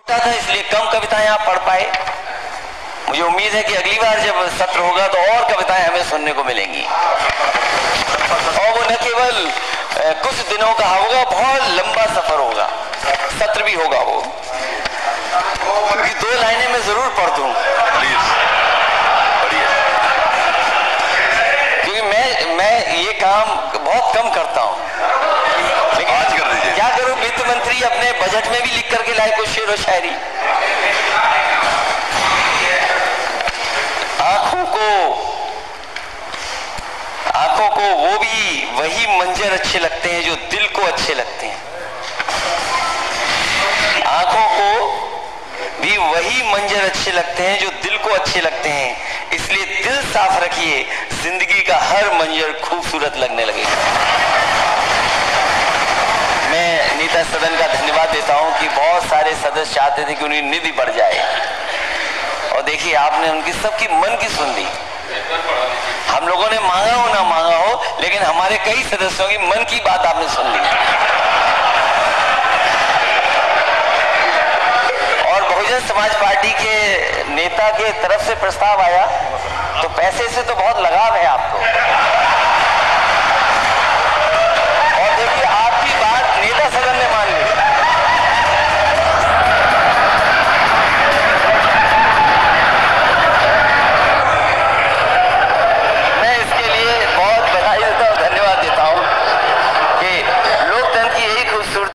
था, इसलिए कम कविताएं आप पढ़ पाए। मुझे उम्मीद है कि अगली बार जब सत्र होगा तो और कविताएं हमें सुनने को मिलेंगी, और वो न केवल कुछ दिनों का होगा, बहुत लंबा सफर होगा, सत्र भी होगा वो। क्योंकि 2 लाइनें मैं जरूर पढ़ दूं प्लीज, क्योंकि मैं ये काम बहुत कम करता हूं, लेकिन आज कर दीजिए। क्या करूं, वित्त मंत्री अपने बजट में भी लिख करके लाए कुछ शेर व शायरी। आंखों को वो भी वही मंजर अच्छे लगते हैं जो दिल को अच्छे लगते हैं। आंखों को भी वही मंजर अच्छे लगते हैं जो दिल को अच्छे लगते हैं, इसलिए दिल साफ रखिए, जिंदगी का हर मंजर खूबसूरत लगने लगेगा। मैं नेता सदन का धन्यवाद देता हूं कि बहुत सारे सदस्य चाहते थे कि उनकी निधि बढ़ जाए, और देखिए आपने उनकी सबकी मन की सुन ली। हम लोगों ने मांगा हो ना मांगा हो, लेकिन हमारे कई सदस्यों की मन की बात आपने सुन ली। और बहुजन समाज पार्टी के नेता के तरफ से प्रस्ताव आया, तो पैसे से तो बहुत लगाव है आपको,